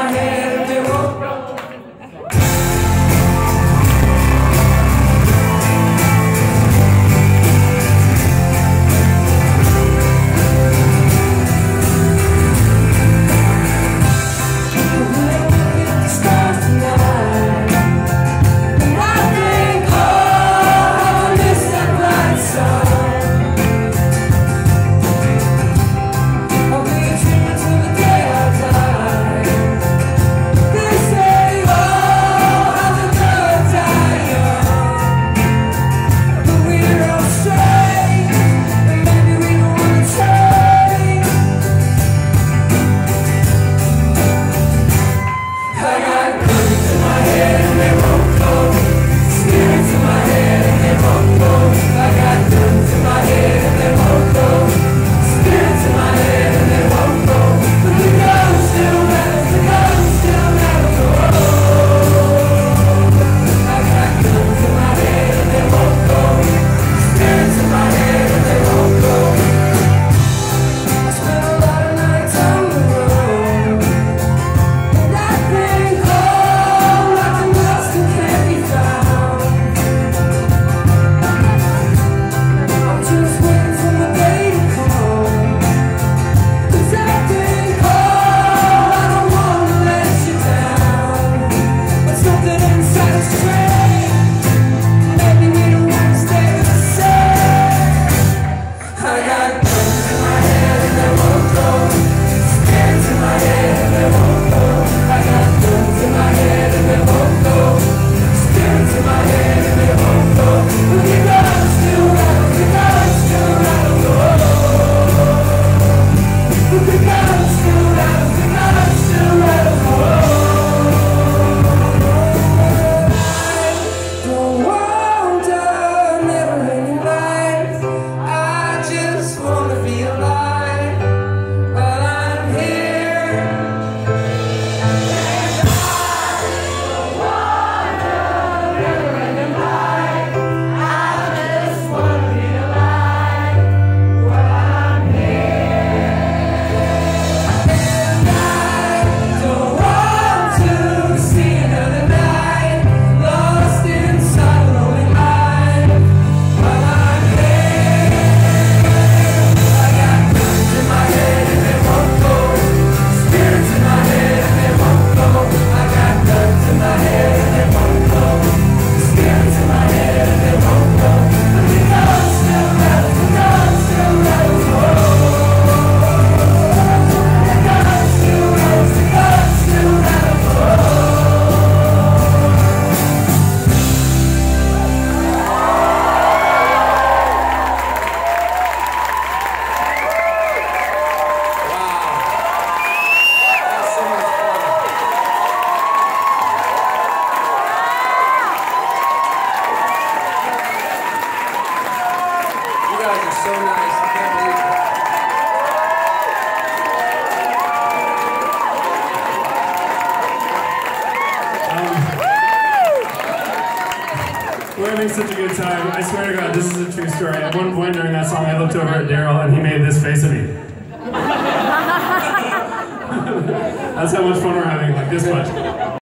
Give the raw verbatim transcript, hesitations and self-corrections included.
my head and they won't go. So nice, I can't believe it. Um, we're having such a good time. I swear to God, this is a true story. At one point during that song, I looked over at Daryl and he made this face at me. That's how much fun we're having, like this much.